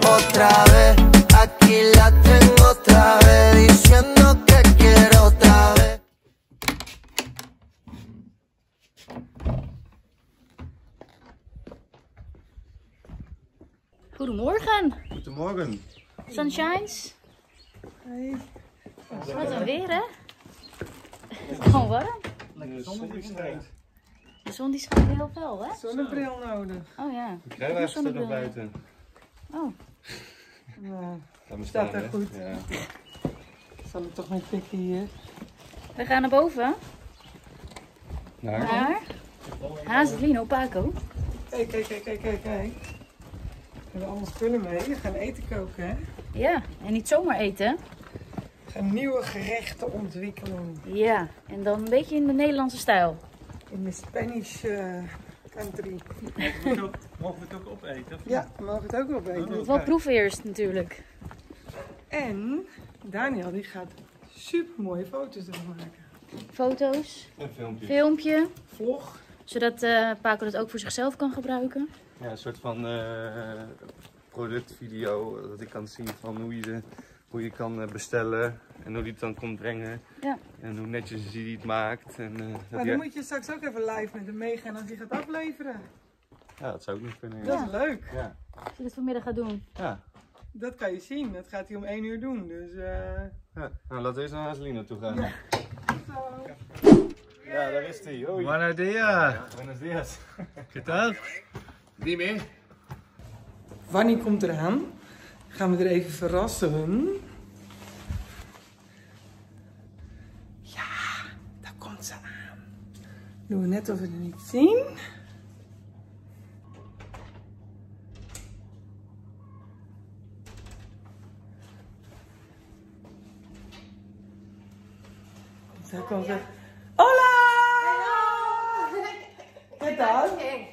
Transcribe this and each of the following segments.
otra vez. Aquí la tengo otra vez, diciendo que quiero otra vez. Goedemorgen. Goedemorgen. Sunshines. Hey. Wat een weer, hè? Het is gewoon warm. De zon die schijnt. De zon die schijnt heel fel, hè? Zonnebril nodig. Oh ja. De kruiwagen staat nog buiten. Oh. Nou, Laat me staat staan, er hè? goed. Ja. Zal het toch niet pikken hier? We gaan naar boven. Naar? Naar Hazelino Paco. Kijk, kijk, kijk, kijk, kijk, kijk. We hebben allemaal spullen mee. We gaan eten koken, hè? Ja, en niet zomaar eten. We gaan nieuwe gerechten ontwikkelen. Ja, en dan een beetje in de Nederlandse stijl. In de Spanish country. Mogen we het ook opeten? Ja, we mogen het ook wel Je weten. moet wel proeven eerst natuurlijk. En Daniel die gaat super mooie foto's ervan maken. Foto's, Een filmpje. filmpje. Vlog. Zodat Paco dat ook voor zichzelf kan gebruiken. Ja, een soort van productvideo. Dat ik kan zien van hoe je kan bestellen. En hoe die het dan komt brengen. Ja. En hoe netjes hij het maakt. En, Maar dan moet je straks ook even live met hem meegaan als hij gaat afleveren. Ja, dat zou ook nog kunnen. Ja. Dat is leuk. Ja. Als je dit vanmiddag gaat doen. Ja. Dat kan je zien. Dat gaat hij om 1 uur doen. Dus Ja. Nou, laten we eens naar Hazelino toe gaan. Ja. Ja, daar is hij. Hoi. Buenos días. Buenos dias. ¿Qué tal? Dime. Wanneer komt eraan? Gaan we er even verrassen. Ja, daar komt ze aan. Doen we net of we het niet zien. Daar komt ze. Hola! ¿Qué tal?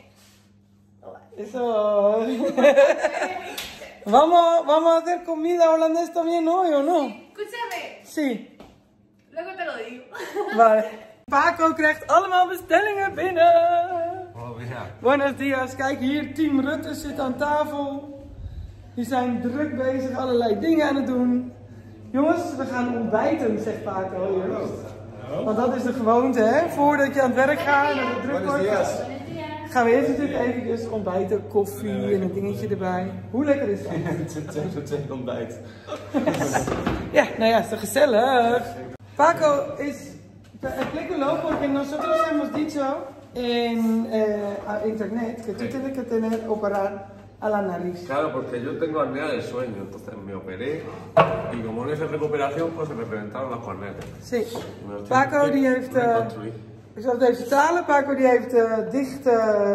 Eso. Vamos a hacer comida holandés también hoy, ¿o no? Escúchame, Sí. luego te lo digo. Vale. Paco krijgt allemaal bestellingen binnen. Oh ja. Buenos dias. Kijk hier, team Rutte zit aan tafel. Die zijn druk bezig allerlei dingen aan het doen. Jongens, we gaan ontbijten, zegt Paco eerst. Want dat is de gewoonte, hè? Voordat je aan het werk gaat en het druk wordt. Gaan we eerst natuurlijk even ontbijten, koffie en een dingetje erbij. Hoe lekker is dat? Twee ontbijt. Ja, nou ja, is toch gezellig. Paco is explico porque nosotros hemos dicho en internet que tú tienes que tener operar a la nariz. Claro, porque yo tengo apnea del sueño, entonces me operé y como no hice recuperación, pues se me reventaron las cornetas. Sí. Paco die heeft, ik zal het even vertalen, Paco die heeft dichte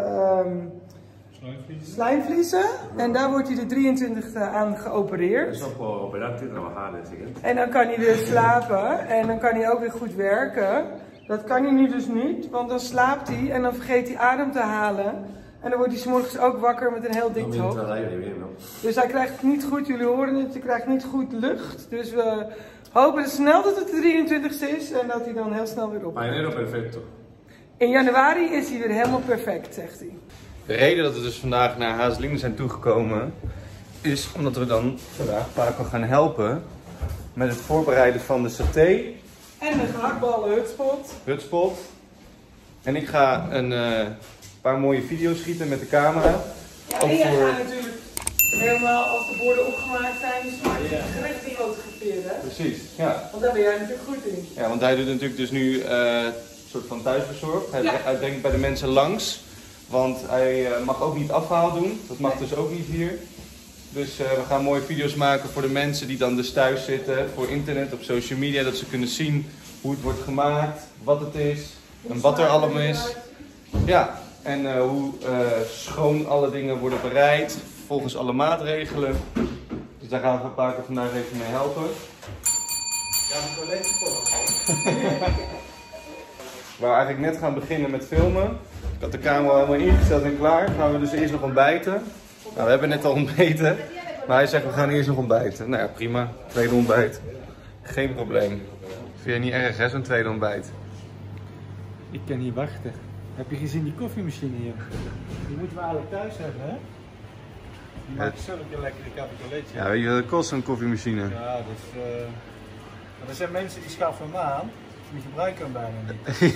slijmvliezen en daar wordt hij de 23e aan geopereerd. Eso puedo operarte y trabajar el siguiente. En dan kan hij weer slapen en dan kan hij ook weer goed werken. Dat kan hij nu dus niet, want dan slaapt hij en dan vergeet hij adem te halen. En dan wordt hij 's morgens ook wakker met een heel dik hoofd. Dus hij krijgt het niet goed, jullie horen het, hij krijgt niet goed lucht. Dus we hopen snel dat het de 23e is en dat hij dan heel snel weer op. Para enero perfecto. In januari is hij weer helemaal perfect, zegt hij. De reden dat we dus vandaag naar Hazelino zijn toegekomen is omdat we dan vandaag Paco gaan helpen met het voorbereiden van de saté, En de gehaktballen hutspot. En ik ga een paar mooie video's schieten met de camera. Ja, en jij gaat natuurlijk helemaal als de borden opgemaakt zijn, dus maak je de gerechten fotograferen. Hè? Precies, ja. Want daar ben jij natuurlijk goed in. Ja, want hij doet natuurlijk dus nu een soort van thuisbezorgd. Hij brengt bij de mensen langs. Want hij mag ook niet afhaal doen. Dat mag dus ook niet hier. Dus we gaan mooie video's maken voor de mensen die dan dus thuis zitten. Voor internet, op social media. Dat ze kunnen zien hoe het wordt gemaakt. Wat het is. En wat er allemaal is. Ja, en hoe schoon alle dingen worden bereid. Volgens alle maatregelen. Dus daar gaan we een paar keer vandaag even mee helpen. Ja, we alleen We wou eigenlijk net gaan beginnen met filmen. Ik had de camera helemaal ingesteld en klaar. Gaan we dus eerst nog ontbijten. Nou, we hebben net al ontbeten. Maar hij zegt we gaan eerst nog ontbijten. Nou ja, prima. Tweede ontbijt. Geen probleem. Vind je niet erg hè, zo'n tweede ontbijt? Ik kan niet wachten. Heb je gezien die koffiemachine hier? Die moeten we eigenlijk thuis hebben, hè? Die maakt zulke lekkere cappuccino's. Ja, weet je wat het kost, zo'n koffiemachine? Ja, dus, maar er zijn mensen die schaffen hem aan, die gebruiken hem bijna niet.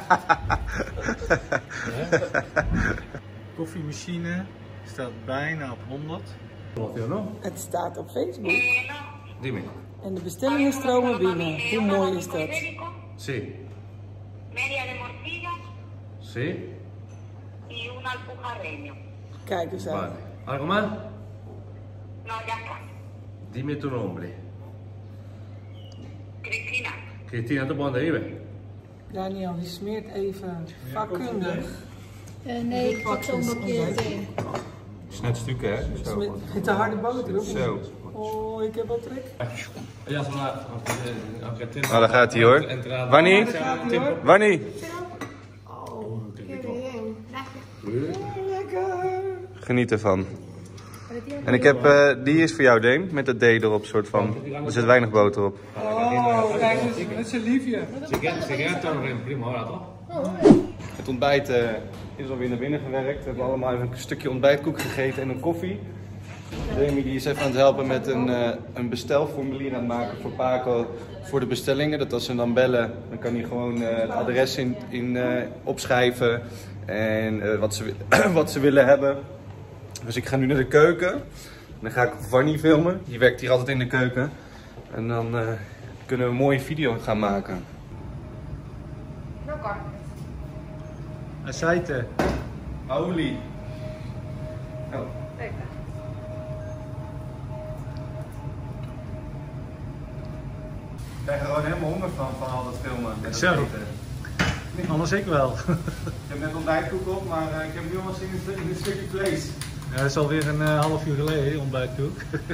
Koffiemachine staat bijna op 100. Het staat op Facebook. Dime. En de bestellingen stromen binnen. Hoe mooi is dat? Sí. Media de morcilla Sí. y un alpujarreño. Kijk eens aan. Vale. ¿Algo más? No, ya está. Dime tu nombre. Cristina. Cristina, ¿tú por dónde vives? Daniel, die smeert even vakkundig. Nee, ik pak zo'n bakje thee. Net stukken, hè? Met de harde boter, of niet? Zo. Oh, ik heb wel trek. Oh, daar gaat hij hoor. Wanneer? Wanneer? Lekker. Geniet ervan. En ik heb, die is voor jou, Dame, met het D erop, soort van. Er zit weinig boter op. Oh, kijk eens, met zijn liefje. Het ontbijt is alweer naar binnen gewerkt. We hebben allemaal even een stukje ontbijtkoek gegeten en een koffie. Demi die is even aan het helpen met een bestelformulier aan het maken voor Paco voor de bestellingen. Dat als ze dan bellen, dan kan hij gewoon het adres in opschrijven en wat ze willen hebben. Dus ik ga nu naar de keuken. Dan ga ik Vanny filmen. Die werkt hier altijd in de keuken. En dan kunnen we een mooie video gaan maken. Aceite. Olie. Oh. Ik krijg er gewoon helemaal honger van al dat filmen. En dat Zo. eten. Anders ik wel. Ik heb net ontbijtkoek op, maar ik heb nu al zin in een stukje vlees. Ja, dat is alweer een half uur geleden, ontbijtkoek.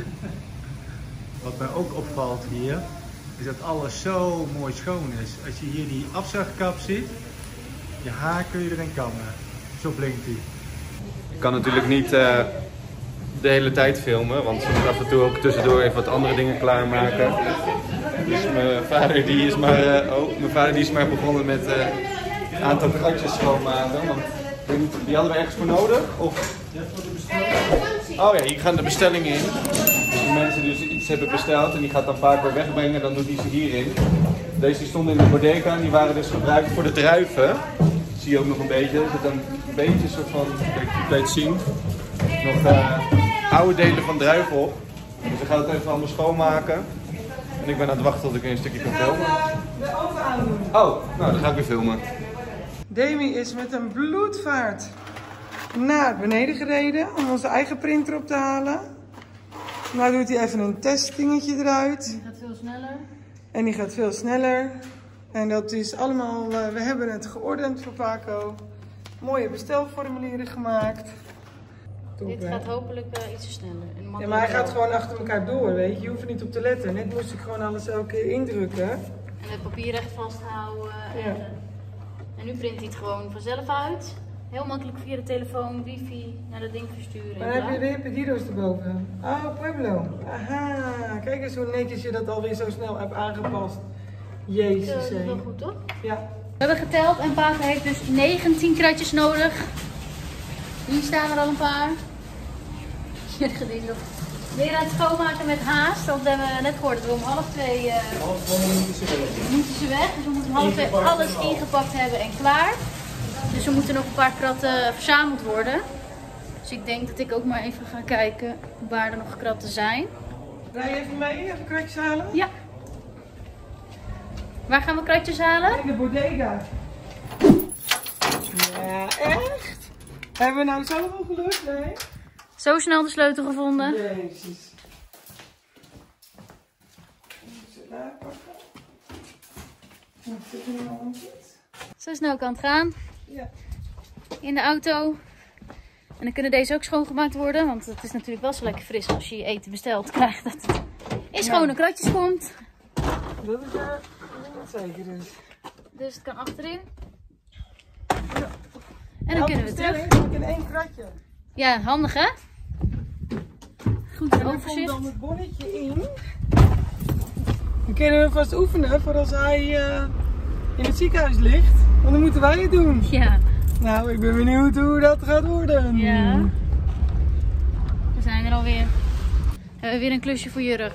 Wat mij ook opvalt hier, is dat alles zo mooi schoon is. Als je hier die afzuigkap ziet, je haar kun je erin kammen. Zo blinkt die. Ik kan natuurlijk niet de hele tijd filmen, want ik moet af en toe ook tussendoor even wat andere dingen klaarmaken. Dus mijn vader die is maar begonnen met een aantal kratjes schoonmaken. Want die hadden we ergens voor nodig? Of? Oh ja, hier gaan de bestellingen in. Dus de mensen die dus iets hebben besteld en die gaat dan vaak weer wegbrengen, dan doet hij ze hierin. Deze die stonden in de bodega en die waren dus gebruikt voor de druiven. Zie je ook nog een beetje, er zit een beetje soort van, ik kan het zien, nog oude delen van druiven op. Dus we gaan het even allemaal schoonmaken. En ik ben aan het wachten tot ik een stukje kan filmen. De oven aandoen. Oh, nou dan ga ik weer filmen. Demi is met een bloedvaart naar beneden gereden om onze eigen printer op te halen. Nou doet hij even een testdingetje eruit. Die gaat veel sneller. En die gaat veel sneller. En dat is allemaal, we hebben het geordend voor Paco. Mooie bestelformulieren gemaakt. Top, Dit hè? gaat hopelijk iets sneller. Ja, maar hij gaat gewoon achter elkaar door, weet je. Je hoeft er niet op te letten. Net moest ik gewoon alles elke keer indrukken. En het papier recht vasthouden. Ja. En nu print hij het gewoon vanzelf uit. Heel makkelijk via de telefoon, wifi, naar dat ding versturen. Maar dan heb je weer pedido's erboven. Oh, Pueblo. Aha. Kijk eens hoe netjes je dat alweer zo snel hebt aangepast. Jezus, Dat is hé. wel goed, toch? Ja. We hebben geteld en Paco heeft dus 19 kratjes nodig. Hier staan er al een paar. Jurgen is nog weer aan het schoonmaken met haast. Want we hebben net gehoord dat we om 1:30 moeten ze weg. Dus we moeten om 1:30 alles ingepakt hebben en klaar. Dus er moeten nog een paar kratten verzameld worden. Dus ik denk dat ik ook maar even ga kijken waar er nog kratten zijn. Rij je even mee, even kratjes halen? Ja. Waar gaan we kratjes halen? In de bodega. Ja, echt? Hebben we nou zoveel geluk? Nee? Zo snel de sleutel gevonden. Jezus. Daar pakken. Wat zit er nou aan dit? Zo snel kan het gaan. Ja. In de auto. En dan kunnen deze ook schoongemaakt worden. Want het is natuurlijk wel zo lekker fris als je je eten bestelt krijgt. Dat het in schone kratjes komt. Dat is er zeker dus. Dus het kan achterin. En dan kunnen we terug. Ik in 1 kratje. Ja, handig hè? Goed En er komt overzicht. dan het bonnetje in. Dan kunnen we vast oefenen voor als hij in het ziekenhuis ligt. Want dan moeten wij het doen. Ja. Nou, ik ben benieuwd hoe dat gaat worden. Ja. We zijn alweer. We hebben weer een klusje voor Jurg.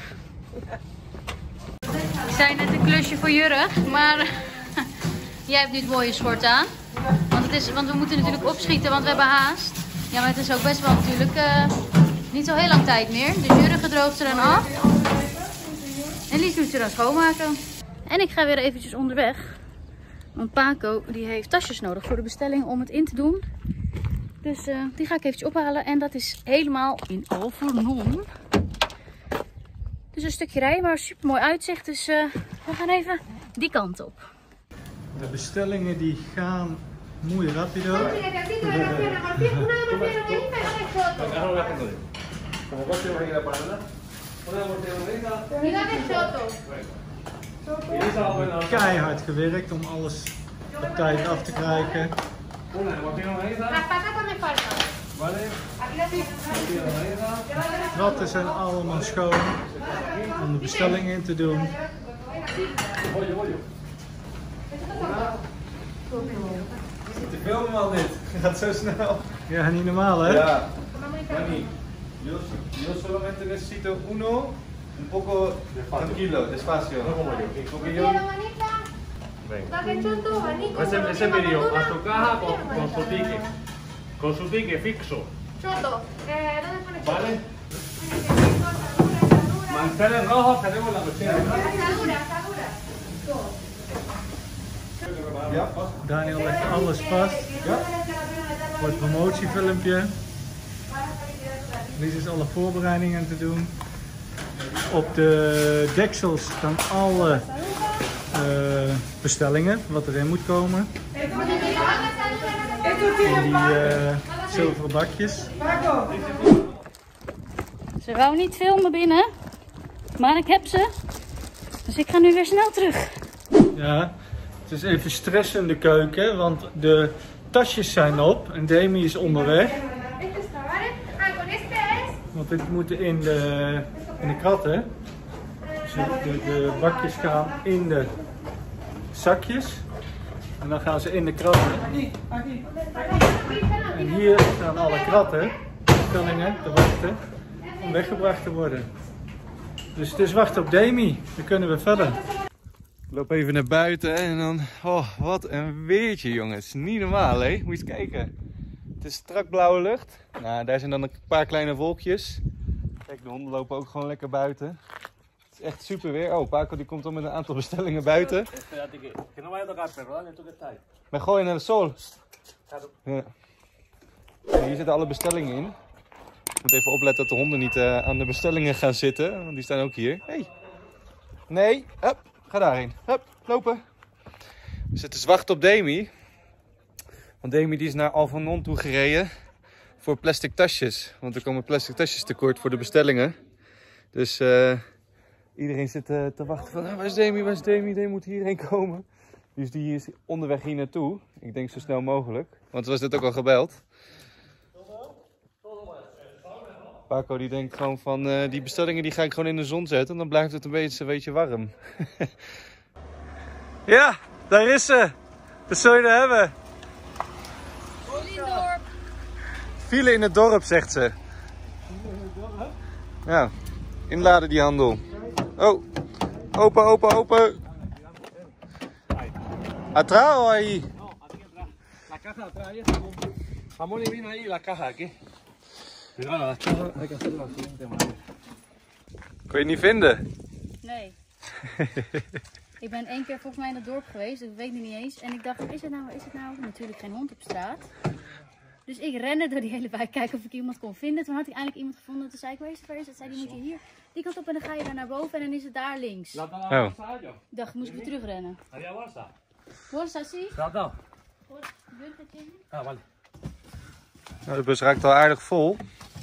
Ik zei net een klusje voor Jurg, maar jij hebt nu het mooie schort aan. Want we moeten natuurlijk opschieten, want we hebben haast. Ja, maar het is ook best wel natuurlijk niet zo heel lang tijd meer. Dus Jurgen droogt er dan af. En Lies moet ze dan schoonmaken. En ik ga weer eventjes onderweg. Want Paco die heeft tasjes nodig voor de bestelling om het in te doen. Dus die ga ik eventjes ophalen. En dat is helemaal in Alvernon. Dus een stukje rijden, maar super mooi uitzicht. Dus we gaan even die kant op. De bestellingen die gaan muy rápido. Keihard gewerkt om alles op tijd af te krijgen. Ratten zijn allemaal schoon om de bestellingen in te doen. Te filmen man dit. Het gaat zo snel. Ja, niet normaal hè? Ja. Dani, yo solamente necesito uno, un poco tranquilo, despacio. Porque yo... Ese pedido a su caja con su ticket fixo. Choto, ¿dónde pone choto? ¿Vale? Mantener rojo tenemos la cocina. Asadura. Ja? Daniel legt alles vast voor het promotiefilmpje. Lies is alle voorbereidingen aan te doen. Op de deksels staan alle bestellingen, wat erin moet komen. In die zilveren bakjes. Ze wou niet filmen binnen, maar ik heb ze. Dus ik ga nu weer snel terug. Ja, het is even stress in de keuken, want de tasjes zijn op en Demi is onderweg. Want dit moet in de kratten. Dus de bakjes gaan in de zakjes. En dan gaan ze in de kratten. En hier staan alle kratten, bestellingen te wachten om weggebracht te worden. Dus het is wachten op Demi, dan kunnen we verder. Ik loop even naar buiten en dan... Oh, wat een weertje jongens. Niet normaal hè. Moet je eens kijken. Het is strak blauwe lucht. Nou, daar zijn dan een paar kleine wolkjes. Kijk, de honden lopen ook gewoon lekker buiten. Het is echt super weer. Oh, Paco die komt al met een aantal bestellingen buiten. Maar gooi naar de sol. Ja. Hier zitten alle bestellingen in. Ik moet even opletten dat de honden niet aan de bestellingen gaan zitten. Want die staan ook hier. Hey. Nee, hup, ga daarheen. Hup, lopen. Dus het is wachten op Demi. Want Demi die is naar Alvernon toe gereden voor plastic tasjes. Want er komen plastic tasjes tekort voor de bestellingen. Dus iedereen zit te wachten van, waar is Demi, waar is Demi? Demi moet hierheen komen. Dus die is onderweg hier naartoe. Ik denk zo snel mogelijk. Want was dit ook al gebeld. Paco die denkt gewoon van, die bestellingen die ga ik gewoon in de zon zetten. En dan blijft het een beetje warm. Ja, daar is ze. Wat zul je er hebben? File in het dorp, zegt ze. Ja, inladen die handel. Oh, open. Atrás o ahí? La caja atrás, ahí está. Jamón y vino ahí, la caja aquí. Pero bueno, las cajas hay que hacerlo de la siguiente manera. Kon je het niet vinden? Nee. Ik ben 1 keer volgens mij in het dorp geweest, dus ik weet het niet eens. En ik dacht, is het nou? Natuurlijk geen hond op straat. Dus ik rende door die hele wijk kijken of ik iemand kon vinden. Toen had ik eindelijk iemand gevonden. Toen zei ik, waar is het? Zei die, moet je hier die kant op en dan ga je daar naar boven en dan is het daar links. Oh. Ik dacht, moest ik weer terugrennen. Bolsa, zie? Trata. Ah, vale. Nou, de bus raakt al aardig vol.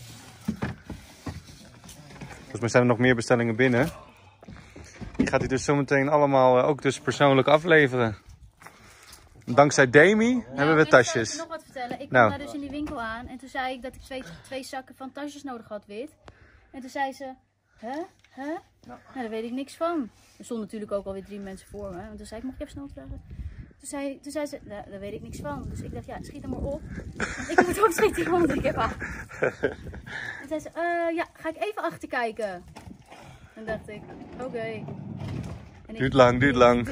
Volgens mij zijn er nog meer bestellingen binnen. Die gaat hij dus zometeen allemaal ook dus persoonlijk afleveren. Dankzij Demi hebben we tasjes. Ik zal je nog wat vertellen. Ik kwam daar dus in die winkel aan en toen zei ik dat ik twee zakken van tasjes nodig had, wit. En toen zei ze, hè? Nou, daar weet ik niks van. Er stonden natuurlijk ook alweer 3 mensen voor me. En toen zei ik, mag ik even snel vragen? Toen Toen zei ze, nou, daar weet ik niks van. Dus ik dacht, ja, schiet hem maar op. Ik moet ook schieten, want ik heb haar. En zei ze, ja, ga ik even achter kijken. En dacht ik, oké. Duurt lang. Duurt lang.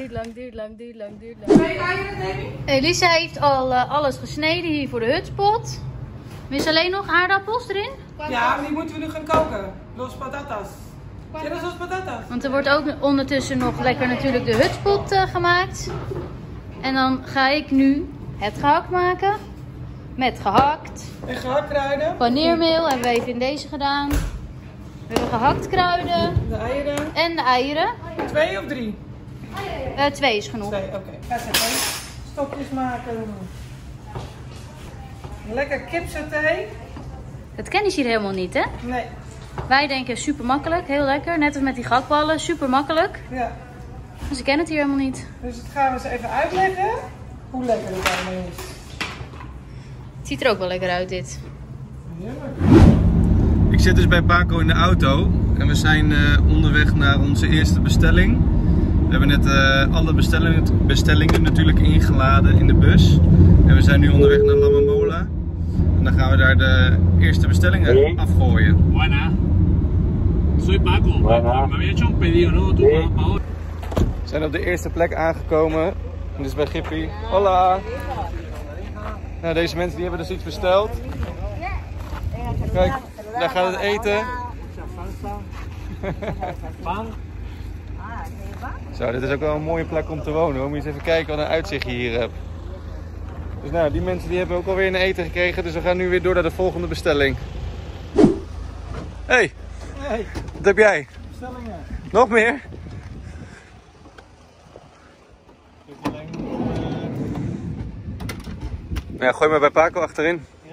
Elisa heeft al alles gesneden hier voor de hutspot. Mis alleen nog aardappels erin? Ja, die moeten we nu gaan koken. Los patatas. ¿Quieres los patatas? Want er wordt ook ondertussen nog lekker natuurlijk de hutspot gemaakt. En dan ga ik nu het gehakt maken. Met gehakt. En gehakt kruiden. Paneermeel hebben we even in deze gedaan. We hebben gehakt kruiden. De eieren. En de eieren. 2 of 3? 2 is genoeg. 2, oké. Ga zitten. Stokjes maken. Lekker kipsaté. Dat kennen ze hier helemaal niet, hè? Nee. Wij denken super makkelijk, heel lekker. Net als met die gehaktballen, super makkelijk. Ja. Maar ze kennen het hier helemaal niet. Dus dat gaan we eens even uitleggen. Hoe lekker het allemaal is. Het ziet er ook wel lekker uit, dit. Heerlijk. Ik zit dus bij Paco in de auto en we zijn onderweg naar onze eerste bestelling. We hebben net alle bestellingen natuurlijk ingeladen in de bus. En we zijn nu onderweg naar La Mamola. En dan gaan we daar de eerste bestellingen afgooien. Buena. Soy Paco. Buena. Me había hecho un pedido, ¿no? Tú, Paola. We zijn op de eerste plek aangekomen. En dit is bij Gippie. Hola! Nou, deze mensen die hebben dus iets besteld. Kijk, daar gaat het eten. Zo, dit is ook wel een mooie plek om te wonen hoor. Moet je eens even kijken wat een uitzicht je hier hebt. Dus nou, die mensen die hebben ook alweer een eten gekregen. Dus we gaan nu weer door naar de volgende bestelling. Hey, wat heb jij? Bestellingen. Nog meer? Ja, gooi maar bij Paco achterin. Ja?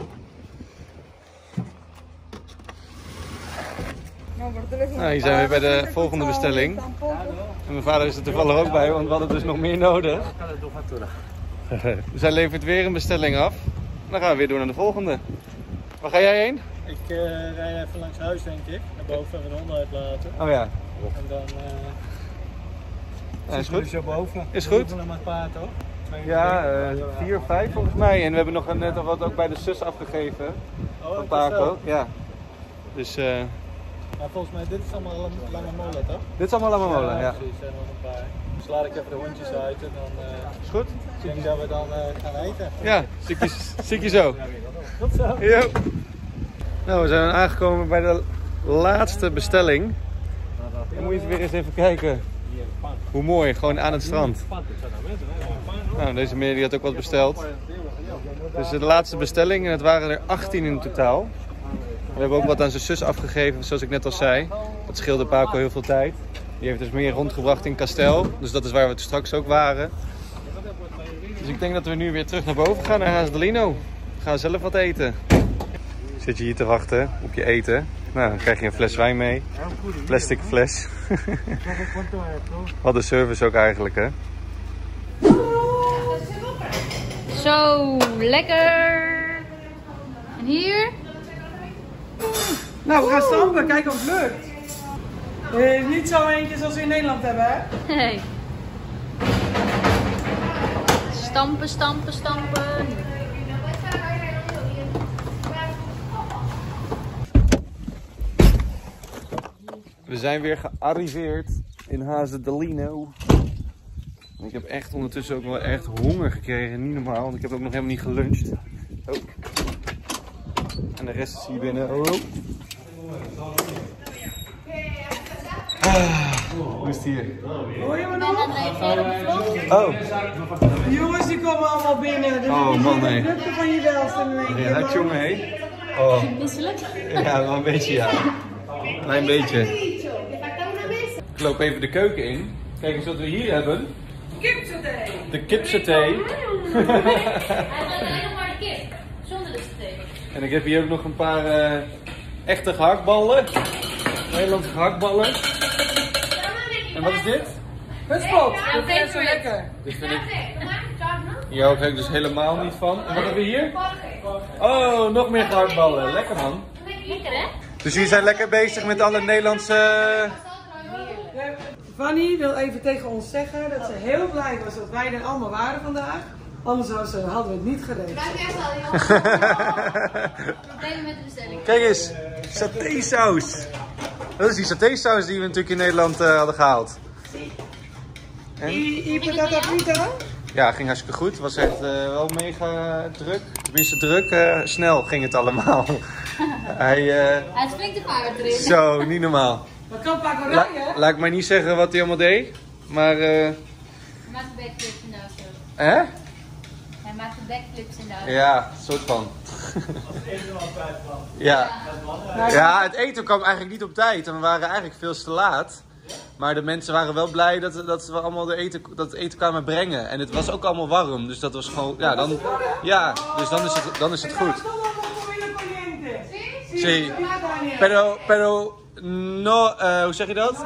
Nou, hier zijn we bij de volgende bestelling. En mijn vader is er toevallig ook bij, want we hadden dus nog meer nodig. Dus hij levert weer een bestelling af. Dan gaan we weer door naar de volgende. Waar ga jij heen? Ik rij even langs huis denk ik. Naar boven en de honden uitlaten. Oh ja. En dan Ja, is goed. zo boven. Is goed. Naar mijn paard toch? Ja, 4 of 5 volgens mij. En we hebben nog net wat ook bij de zus afgegeven. Van Paco. Ja. Dus maar volgens mij, dit is allemaal La Mamola toch? dit is allemaal La Mamola, ja. Precies, en nog een paar. Dus laat ik even de hondjes uit en dan Is goed? zie ik dat we dan gaan eten. Ja, zie ik je zo. Tot zo. Yo. Nou, we zijn aangekomen bij de laatste bestelling. Dan moet je weer eens even kijken. Hoe mooi, gewoon aan het strand. Nou, deze meneer die had ook wat besteld. Dus de laatste bestelling en het waren er 18 in totaal. We hebben ook wat aan zijn zus afgegeven, zoals ik net al zei. Dat scheelde Paco heel veel tijd. Die heeft dus meer rondgebracht in Castel. Dus dat is waar we straks ook waren. Dus ik denk dat we nu weer terug naar boven gaan, naar Haas Delino. We gaan zelf wat eten. Zit je hier te wachten op je eten? Nou, dan krijg je een fles wijn mee. Plastic fles. Wat een service ook eigenlijk, hè? Zo, lekker. En hier? Nou, we gaan stampen. Kijken of het lukt. Niet zo eentje zoals we in Nederland hebben, hè? Nee. Stampen, stampen, stampen. We zijn weer gearriveerd in Haas Delino. Ik heb echt ondertussen ook wel echt honger gekregen. Niet normaal, want ik heb ook nog helemaal niet geluncht. Oh. En de rest is hier binnen. Oh. Hoe is het hier? Hoor je me nog? Oh. De jongens die komen allemaal binnen. Dus Oh, man, nee. de drukte van je welste in één keer. Ja, het jongen, hé. Oh. Misselijk? Ja, wel een beetje, ja. Klein beetje. Ik loop even de keuken in. Kijk eens wat we hier hebben. Kipsaté. De kipsaté. Hij gaat alleen nog maar de kip. Zonder de saté. En ik heb hier ook nog een paar echte gehaktballen. Nederlandse gehaktballen. En wat is dit? Hutspot. Ja, Dat is zo lekker. Dit vind ik... Hier hou ik dus helemaal niet van. En wat hebben we hier? Oh, nog meer gehaktballen. Lekker man. Lekker hè? Dus jullie zijn lekker bezig met alle Nederlandse Fanny wil even tegen ons zeggen dat ze heel blij was dat wij er allemaal waren vandaag. Anders hadden we het niet geregeld. Problemen met de bestelling. Kijk eens, satésaus. Dat is die satésaus die we natuurlijk in Nederland hadden gehaald. I patata frita? Ja, ging hartstikke goed. Het was echt wel mega druk. Tenminste druk, snel ging het allemaal. Hij springt de paard erin. Zo, niet normaal. Dat kan Paco rijden. Laat ik maar niet zeggen wat hij allemaal deed. Maar Hij maakt backflips in de auto. hè? Hij maakt backflips in de auto. Ja, soort van. Ja. Ja, het eten kwam eigenlijk niet op tijd en we waren eigenlijk veel te laat. Maar de mensen waren wel blij dat we allemaal dat het eten kwamen brengen. En het was ook allemaal warm, dus dat was gewoon, dus dan is het goed. Sí. Pero no, hoe zeg je dat?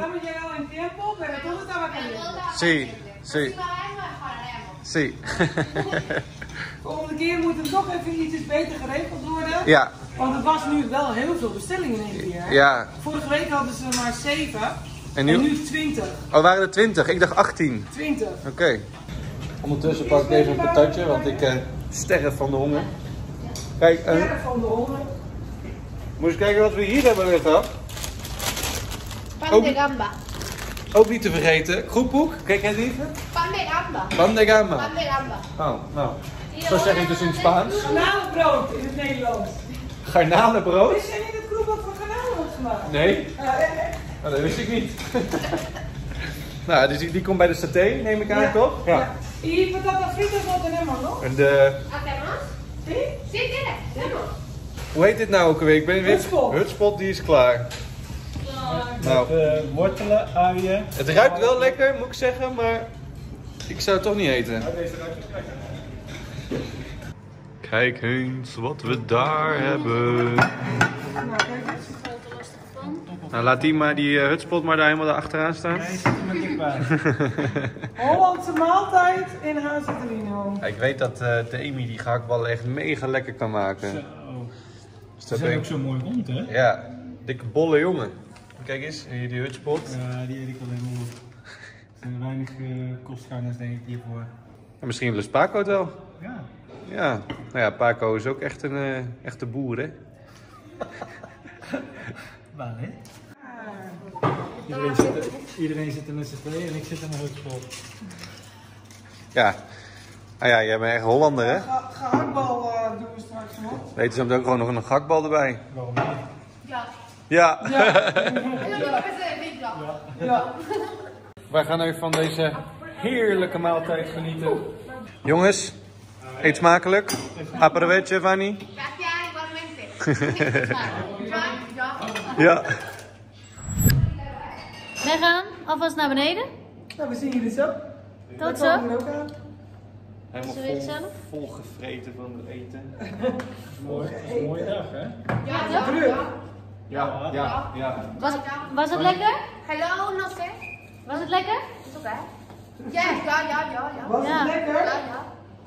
Sí, sí. Sí. Volgende keer moet het toch even iets beter geregeld worden. Ja. Want het was nu wel heel veel bestellingen in één keer. Ja. Vorige week hadden ze maar 7. En nu 20. Oh, waren er 20? Ik dacht 18. 20. Oké. Ondertussen pak ik even een patatje, want ik sterf van de honger. Kijk, Van de honger. moet eens kijken wat we hier hebben liggen. Pan de gamba. Ook niet te vergeten, kroephoek. Kijk jij die? Pan de gamba. Pan de gamba. Pan de gamba. Oh, nou. Zo zeg ik dus in het Spaans. Garnalenbrood in het Nederlands. Garnalenbrood? Wist jij niet dat kroephoek van garnalen wordt gemaakt? Nee. Oh, dat wist ik niet. Nou, dus die komt bij de saté, neem ik aan, toch? Ja. Y patata fritas no tenemos, ¿no? En de... ¿Hacemos? Sí. Sí, tiene. Tenemos. Hoe heet dit nou ook alweer? Ik ben weer... Hutspot. Hutspot, die is klaar. Nou, Wortelen, uien. het ruikt wel lekker, moet ik zeggen, maar ik zou het toch niet eten. Kijk eens wat we daar hebben. Nou, laat die hutspot maar daar helemaal achteraan staan. Nee, zit er maar dichtbij. Hollandse maaltijd in Huis Italiano. Ja, ik weet dat de Amy die gehaktballen echt mega lekker kan maken. Zo. Dus Ze dat zijn ben ook ik... zo mooi rond, hè? Ja, dikke bolle jongen. Kijk eens, hier die hutspot. Ja, die eet ik alleen maar op. Er zijn weinig kostgangers, denk ik, hiervoor. En misschien lust Paco het wel. Ja. Ja, nou ja, Paco is ook echt een echte boer, hè? Waar, hè? Iedereen zit er met z'n tweeën en ik zit in een hutspot. Ja. Ah ja, jij bent echt Hollander, hè? Gehaktbal doen we straks nog. Weten ze hebben ook gewoon nog een gehaktbal erbij. Waarom niet? Ja. Ja. Es lo único que sé decir yo. Ja. Wij gaan even van deze heerlijke maaltijd genieten. Jongens, eet smakelijk. Apparavetje, Fanny. Gracias, igualmente. Yo. Ja. Wij gaan alvast naar beneden. Nou, we zien jullie zo. Tot Daar zo. komen we ook aan. Helemaal Zullen we het zelf? vol gevreten van het eten. Een mooie dag, hè? Ja, Druk. Ja. Was het lekker? Hello, no sé. Was het lekker? ¿Eso qué? Ya. Was Ja. het lekker? Ya.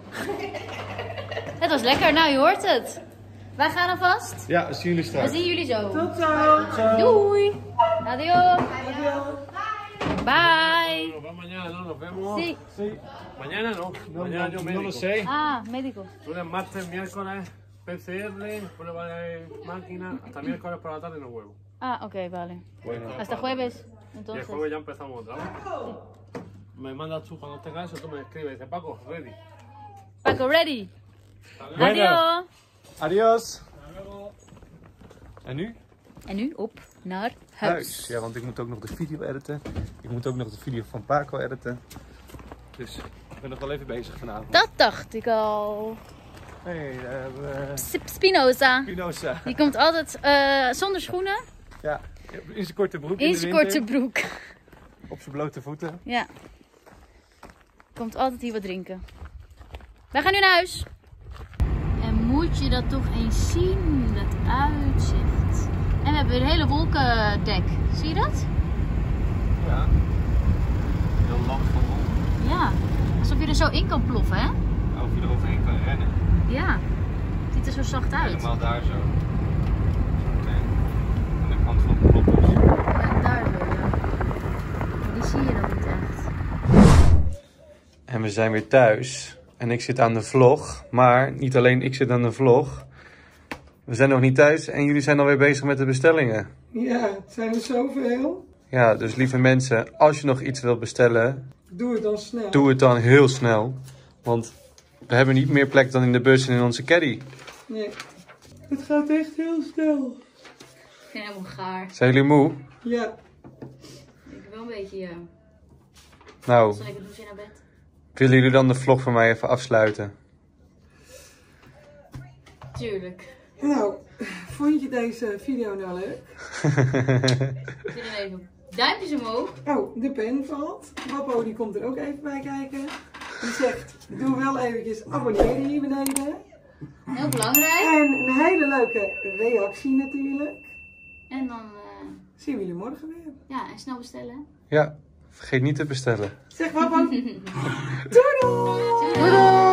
Het was lekker, nou je hoort het. Wij gaan alvast. Ja, dat zien jullie We straks. zien jullie zo. Tot zo. Doei. Adios. Bye. Nos vemos mañana, ¿no? Nos vemos. Sí. Mañana no. Mañana yo médico. No lo sé. Ah, médico. Lunes, martes, miércoles, PCR, prueba de máquina. Hasta miércoles por la tarde nos vuelvo. Ah, ok, vale. Hasta jueves. Y el Entonces. jueves ya empezamos otra vez. Me mandas tú cuando tengas eso, tú me escribes. Dice Paco, ready. Paco, ready. Adios. Adios. En nu? En nu op naar huis. Huis. Ja, want ik moet ook nog de video editen. Ik moet ook nog de video van Paco editen. Dus ik ben nog wel even bezig vanavond. Dat dacht ik al. Hey, Spinoza. Spinoza. Die komt altijd zonder schoenen. Ja, in zijn korte broek In zijn korte broek. Op zijn blote voeten. Ja. Komt altijd hier wat drinken. Wij gaan nu naar huis. En moet je dat toch eens zien, dat uitzicht. En we hebben weer een hele wolkendek. Zie je dat? Ja. Heel lang van rond. Ja. Alsof je er zo in kan ploffen, hè? Of je er overheen kan rennen. Ja. Het ziet er zo zacht uit. Helemaal daar zo. Aan de kant van de blokkers. Ja, daar zo, ja. Die zie je we zijn weer thuis. En ik zit aan de vlog. Maar niet alleen ik zit aan de vlog. We zijn nog niet thuis en jullie zijn alweer bezig met de bestellingen. Ja, het zijn er zoveel. Ja, dus lieve mensen, als je nog iets wilt bestellen, Doe het dan snel. doe het dan heel snel. Want we hebben niet meer plek dan in de bus en in onze caddy. Nee, het gaat echt heel snel. Ik vind helemaal gaar. Zijn jullie moe? Ja. Ik wil een beetje, ja. Nou, Zal ik het douchen naar bed? willen jullie dan de vlog van mij even afsluiten? Tuurlijk. Nou, vond je deze video nou leuk? Ik zit er even duimpjes omhoog. Oh, de pen valt. Wappo die komt er ook even bij kijken. Die zegt, doe wel eventjes abonneren hier beneden. Heel belangrijk. En een hele leuke reactie natuurlijk. En dan, Zien we jullie morgen weer. ja, en snel bestellen. Ja, vergeet niet te bestellen. Zeg Wappo. Doei doei! Doei!